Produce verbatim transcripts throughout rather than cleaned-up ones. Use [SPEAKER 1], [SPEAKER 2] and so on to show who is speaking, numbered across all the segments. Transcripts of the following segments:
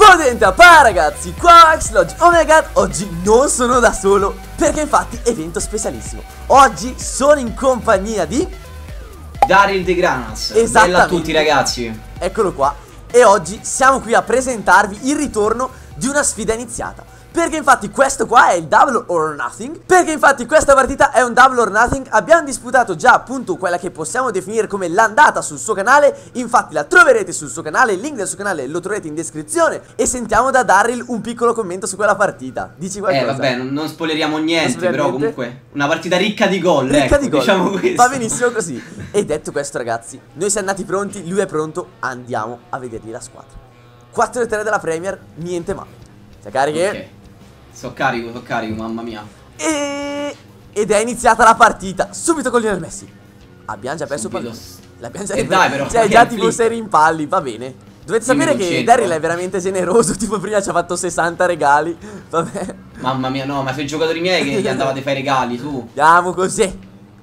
[SPEAKER 1] Benvenuti a Pa ragazzi, qua Axlog Omega. Oggi non sono da solo, perché infatti evento specialissimo. Oggi sono in compagnia di
[SPEAKER 2] Daryl De Granas. Bella a tutti ragazzi.
[SPEAKER 1] Eccolo qua. E oggi siamo qui a presentarvi il ritorno di una sfida iniziata. Perché infatti questo qua è il Double or Nothing. Perché infatti questa partita è un Double or Nothing. Abbiamo disputato già appunto quella che possiamo definire come l'andata sul suo canale. Infatti la troverete sul suo canale, il link del suo canale lo troverete in descrizione. E sentiamo da Daryl un piccolo commento su quella partita. Dici qualcosa?
[SPEAKER 2] Eh vabbè, non, non spoileriamo niente, non però comunque una partita ricca di gol. Ricca ecco, di gol, diciamo questo.
[SPEAKER 1] Va benissimo così. E detto questo ragazzi, noi siamo andati pronti, lui è pronto. Andiamo a vedergli la squadra. quattro e tre della Premier, niente male. Sei cariche?
[SPEAKER 2] Ok. So carico, so carico, mamma mia.
[SPEAKER 1] E... Ed è iniziata la partita. Subito con Lionel Messi. Abbiamo già perso pallone. L'abbiamo già
[SPEAKER 2] eh dai, però,
[SPEAKER 1] cioè già tipo sei rimpalli, va bene. Dovete sapere che Daryl è veramente generoso. Tipo prima ci ha fatto sessanta regali. Vabbè.
[SPEAKER 2] Mamma mia, no, ma sono i giocatori miei che gli andavate a fare i regali, tu.
[SPEAKER 1] Andiamo così.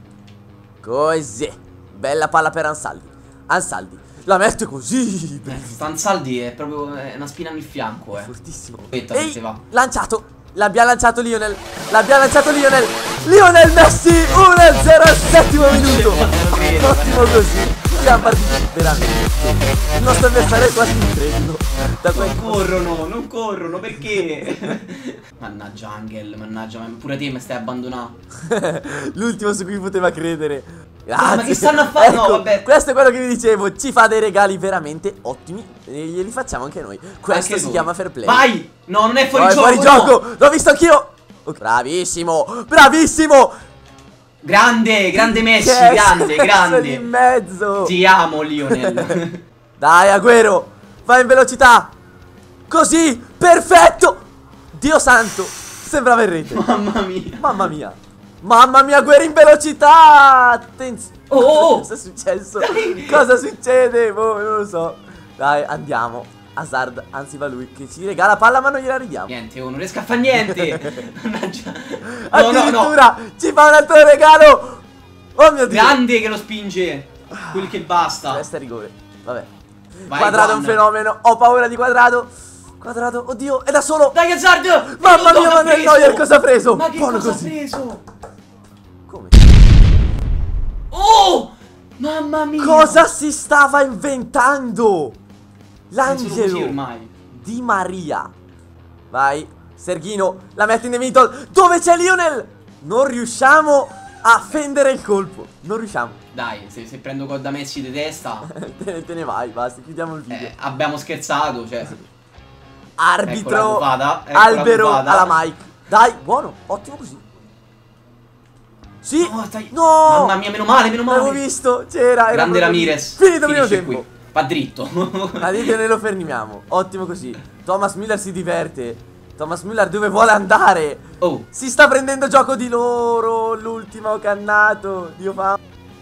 [SPEAKER 1] Così. Bella palla per Ansaldi. Ansaldi la mette così.
[SPEAKER 2] eh, Ansaldi è proprio è una spina nel fianco, eh.
[SPEAKER 1] Fortissimo.
[SPEAKER 2] Aspetta,
[SPEAKER 1] Ehi,
[SPEAKER 2] se va.
[SPEAKER 1] lanciato. L'abbiamo lanciato Lionel. L'abbiamo lanciato Lionel. Lionel Messi uno a zero al settimo minuto. Ottimo così. Siamo partiti veramente. Il nostro avversario è quasi incredulo. Da
[SPEAKER 2] non corrono, non corrono, perché? Mannaggia Angel, mannaggia, ma pure te mi stai abbandonando.
[SPEAKER 1] L'ultimo su cui poteva credere.
[SPEAKER 2] Ah, ma che stanno a fare?
[SPEAKER 1] Ecco,
[SPEAKER 2] no, vabbè.
[SPEAKER 1] Questo è quello che vi dicevo. Ci fa dei regali veramente ottimi e glieli facciamo anche noi. Questo anche si noi. chiama fair play.
[SPEAKER 2] Vai! No, non è fuori
[SPEAKER 1] no,
[SPEAKER 2] gioco.
[SPEAKER 1] È fuori no. gioco. L'ho visto anch'io. Bravissimo, bravissimo.
[SPEAKER 2] Grande, grande Messi,
[SPEAKER 1] che
[SPEAKER 2] grande, grande.
[SPEAKER 1] In mezzo.
[SPEAKER 2] Ti amo, Lionel.
[SPEAKER 1] Dai, Agüero, vai in velocità. Così, perfetto. Dio santo, sembrava in rete.
[SPEAKER 2] Mamma mia.
[SPEAKER 1] Mamma mia. Mamma mia, Agüero in velocità. Attenzione.
[SPEAKER 2] Oh, oh.
[SPEAKER 1] Cosa è successo?
[SPEAKER 2] Dai.
[SPEAKER 1] Cosa succede? Boh, non lo so. Dai, andiamo. Hazard, anzi va lui che ci regala palla ma non gliela ridiamo.
[SPEAKER 2] Niente, oh, non riesco a fare niente. Mannaggia. No,
[SPEAKER 1] addirittura
[SPEAKER 2] no, no.
[SPEAKER 1] ci fa un altro regalo. Oh mio Dio.
[SPEAKER 2] Grande che lo spinge. Quel che basta.
[SPEAKER 1] Questo è rigore. Vabbè.
[SPEAKER 2] Vai,
[SPEAKER 1] Quadrado è un fenomeno. Ho paura di Quadrado. Quadrado, oddio, è da solo.
[SPEAKER 2] Dai Hazard.
[SPEAKER 1] Mamma mia, Manuel Neuer cosa ha preso?
[SPEAKER 2] Ma che
[SPEAKER 1] Buono
[SPEAKER 2] cosa
[SPEAKER 1] così.
[SPEAKER 2] ha preso?
[SPEAKER 1] Come?
[SPEAKER 2] Oh! Mamma mia.
[SPEAKER 1] Cosa si stava inventando? L'angelo
[SPEAKER 2] ormai.
[SPEAKER 1] Di Maria. Vai, Serghino, la mette in the middle. Dove c'è Lionel? Non riusciamo a fendere il colpo. Non riusciamo.
[SPEAKER 2] Dai, se, se prendo gol da Messi di testa
[SPEAKER 1] te, ne, te ne vai, basta, chiudiamo il video.
[SPEAKER 2] eh, Abbiamo scherzato, cioè.
[SPEAKER 1] Arbitro
[SPEAKER 2] eccola
[SPEAKER 1] albero alla Mike. Dai, buono, ottimo così. Sì.
[SPEAKER 2] No, stai...
[SPEAKER 1] no.
[SPEAKER 2] Mamma mia, meno male, meno male.
[SPEAKER 1] L'avevo visto, c'era.
[SPEAKER 2] Grande Ramirez.
[SPEAKER 1] Finito il primo tempo.
[SPEAKER 2] Qui. Va dritto.
[SPEAKER 1] Ma dite ne lo fermiamo. Ottimo così. Thomas Müller si diverte. Thomas Müller dove vuole andare?
[SPEAKER 2] Oh.
[SPEAKER 1] Si sta prendendo gioco di loro. L'ultimo cannato. Dio fa.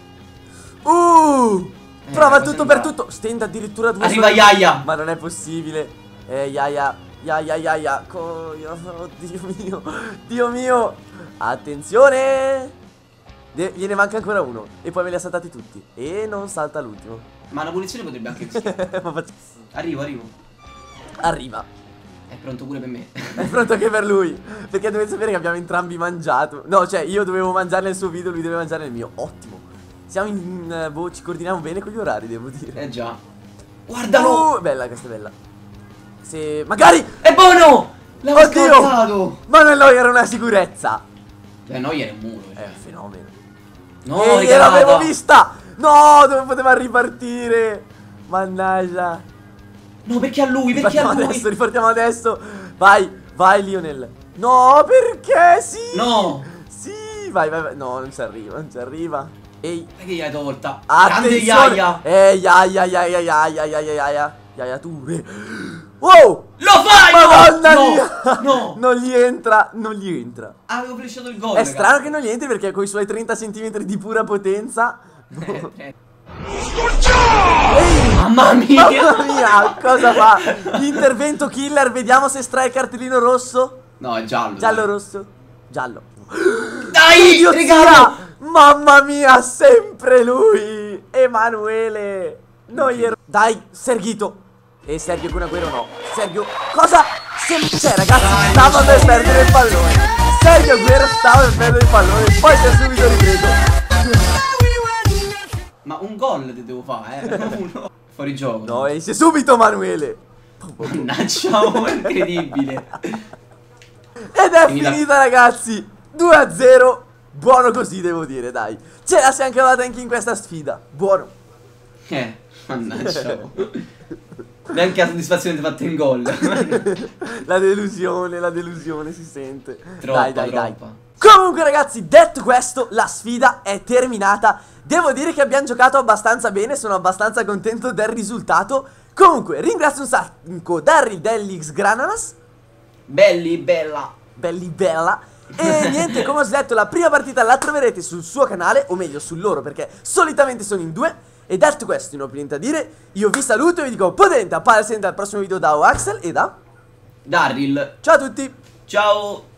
[SPEAKER 1] Uh eh, Prova tutto sembra... per tutto. Stenda addirittura due.
[SPEAKER 2] Arriva Yaya.
[SPEAKER 1] Ma non è possibile. Eh Yaya. Yaya Yaya. Oh, Dio mio. Dio mio. Attenzione. De gliene manca ancora uno. E poi me li ha saltati tutti. E non salta l'ultimo.
[SPEAKER 2] Ma una punizione potrebbe anche rischiare.
[SPEAKER 1] Ma faccio...
[SPEAKER 2] Arrivo, arrivo.
[SPEAKER 1] Arriva.
[SPEAKER 2] È pronto pure per me.
[SPEAKER 1] È pronto anche per lui. Perché dovete sapere che abbiamo entrambi mangiato. No, cioè io dovevo mangiare nel suo video, lui deve mangiare nel mio. Ottimo. Siamo in... boh, ci coordiniamo bene con gli orari, devo dire.
[SPEAKER 2] Eh già. Guardalo.
[SPEAKER 1] Uh, bella, questa è bella. Se... magari...
[SPEAKER 2] È buono. L'avevo
[SPEAKER 1] scordato. Ma non lo era una sicurezza.
[SPEAKER 2] Beh, no, era un muro. Cioè.
[SPEAKER 1] È un fenomeno.
[SPEAKER 2] No,
[SPEAKER 1] e l'avevo vista. No, dove poteva ripartire. Mannaggia.
[SPEAKER 2] No, perché a lui? Perché a lui?
[SPEAKER 1] Adesso, ripartiamo adesso. Vai, vai Lionel. No, perché? Sì.
[SPEAKER 2] No.
[SPEAKER 1] Sì, vai, vai, vai. No, non ci arriva, non ci arriva. Ehi.
[SPEAKER 2] Ma che gli hai tolta?
[SPEAKER 1] Grande Yaya. Eh, Yaya, Yaya, Yaya, Yaya, Yaya. Yaya Toure. Wow.
[SPEAKER 2] Lo fai!
[SPEAKER 1] Madonna
[SPEAKER 2] no,
[SPEAKER 1] mia.
[SPEAKER 2] No.
[SPEAKER 1] Non gli entra, non gli entra.
[SPEAKER 2] Avevo flashato il gol.
[SPEAKER 1] È ragazzi. strano che non gli entri perché con i suoi trenta centimetri di pura potenza.
[SPEAKER 2] Eh, eh.
[SPEAKER 1] Ehi,
[SPEAKER 2] mamma mia.
[SPEAKER 1] Mamma mia, cosa fa? L'intervento killer, vediamo se estrae il cartellino rosso.
[SPEAKER 2] No, è giallo.
[SPEAKER 1] Giallo
[SPEAKER 2] dai.
[SPEAKER 1] rosso. Giallo.
[SPEAKER 2] Dai,
[SPEAKER 1] idiozia! Mamma mia, sempre lui. Emanuele. Noi ero... Dai, Serghito. E Sergio Kun Agüero no. Sergio, cosa? Se... Cioè ragazzi, stava per perdere il pallone. Sergio Agüero stava per perdere il pallone. Poi si è subito ripreso.
[SPEAKER 2] Ma un gol ti devo fare, eh. Uno. Fuori gioco.
[SPEAKER 1] No, esce subito Manuele.
[SPEAKER 2] Mannaggia, oh, incredibile.
[SPEAKER 1] Ed è finita, finita ragazzi. due a zero. Buono così devo dire, dai. Ce la siamo cavata anche in questa sfida. Buono.
[SPEAKER 2] Eh, mannaggia. Neanche la soddisfazione di fatta in gol.
[SPEAKER 1] La delusione, la delusione si sente.
[SPEAKER 2] Troppa,
[SPEAKER 1] dai, dai,
[SPEAKER 2] troppa.
[SPEAKER 1] dai. Comunque ragazzi, detto questo, la sfida è terminata. Devo dire che abbiamo giocato abbastanza bene, sono abbastanza contento del risultato. Comunque, ringrazio un sacco Darryl dell'X Grananas.
[SPEAKER 2] Belli, bella.
[SPEAKER 1] Belli, bella. E niente, come ho detto, la prima partita la troverete sul suo canale, o meglio sul loro, perché solitamente sono in due. E detto questo, non ho più niente da dire, io vi saluto e vi dico potente, appare sempre al prossimo video da Axel e da
[SPEAKER 2] Darryl.
[SPEAKER 1] Ciao a tutti.
[SPEAKER 2] Ciao.